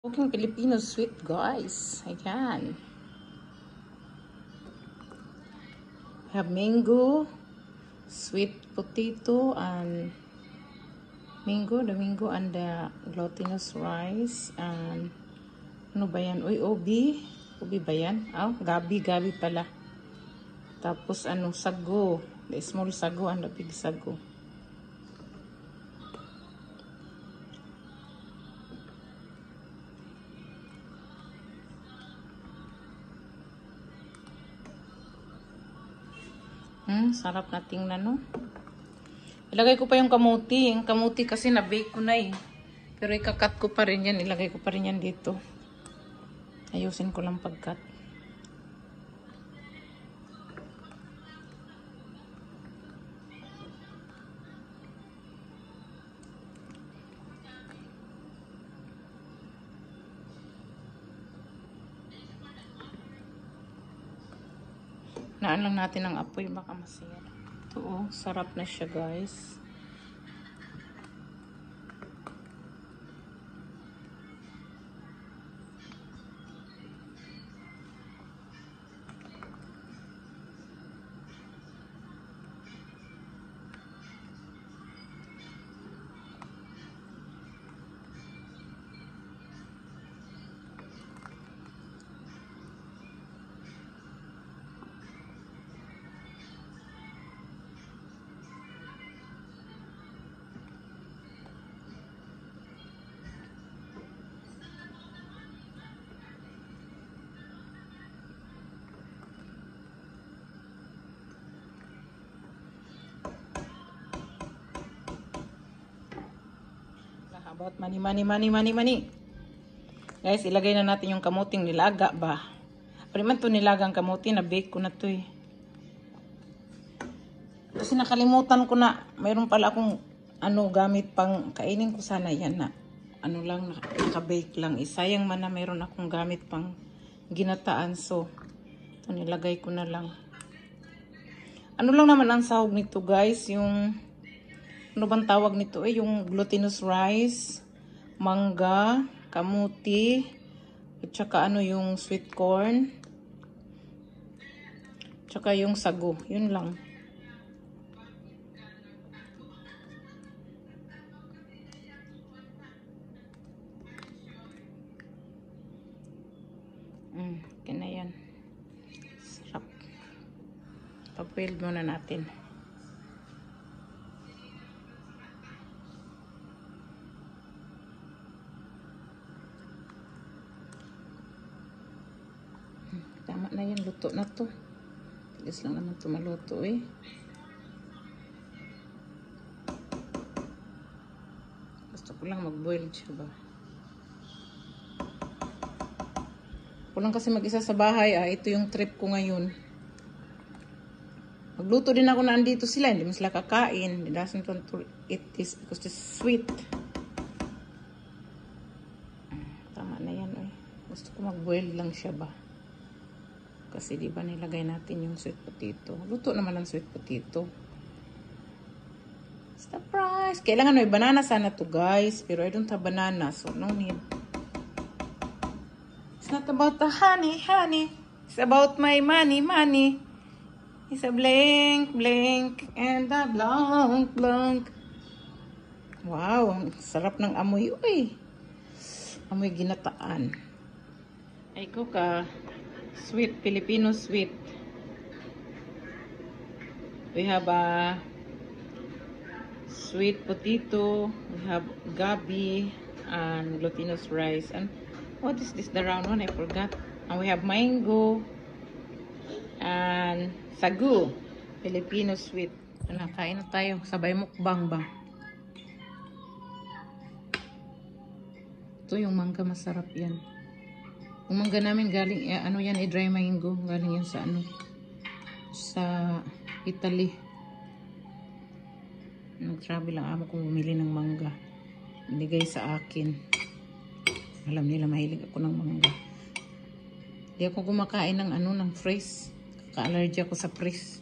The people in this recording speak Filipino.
Cooking Filipino sweet, guys. Ayan. Have mango, sweet potato, and the mango and the glutinous rice, and ano ba yan? Uy, ubi ba yan? Oh, gabi pala. Tapos ano, sago, the small sago and the big sago. Sarap na tingnan, no? Ilagay ko pa yung kamuti. Yung kamuti kasi na-bake ko na eh. Pero ikakat ko pa rin yan. Ilagay ko pa rin yan dito. Ayusin ko lang pagkat. Naan lang natin ang apoy, baka masira. Ito, oh, sarap na siya, guys. About money. Guys, ilagay na natin yung kamuting nilaga ba. Pero man to nilagang kamuti, na-bake ko na to eh. Kasi nakalimutan ko na, mayroon pala akong gamit pang kainin ko sana yan na. Naka-bake lang. Sayang man na mayroon akong gamit pang ginataan. So, ito nilagay ko na lang. Ano lang naman ang sahog nito, guys, yung ano bang tawag nito eh? Yung glutinous rice, mangga, kamuti, at saka yung sweet corn, tsaka yung sago. Yun lang. Okay na yan. Sarap. Pag-boil muna natin. Tama na yan, luto na to. Tigas lang naman to maluto eh. Gusto ko lang mag-boil siya ba. Kulang kasi mag-isa sa bahay ito yung trip ko ngayon. Magluto din ako na andito sila, hindi mo sila kakain. They doesn't want to eat this because it's sweet. Tama na yan eh. Gusto ko mag-boil lang siya ba. Kasi di ba nilagay natin yung sweet potato. Luto naman ang sweet potato. Surprise! Kailangan may banana sana to, guys. Pero I don't have banana, so no need. It's not about the honey. It's about my money. It's a blink, and a blank. Wow, ang sarap ng amoy. Uy! Amoy ginataan. Ay ko ka. Sweet, Filipino sweet. We have a sweet potato. We have gabi and glutinous rice. And what is this? The round one? I forgot. And we have mango and sagu. Filipino sweet. Kain na tayo. Sabay mukbang ba? Ito yung mangga, masarap yan. Yung mangga namin galing, yan, dry mango. Galing yan sa Italy. Nag-travel lang ako kung bumili ng mangga. Binigay sa akin. Alam nila, mahilig ako ng mangga. Hindi ako kumakain ng ng freeze. Kaka-allergy ako sa freeze.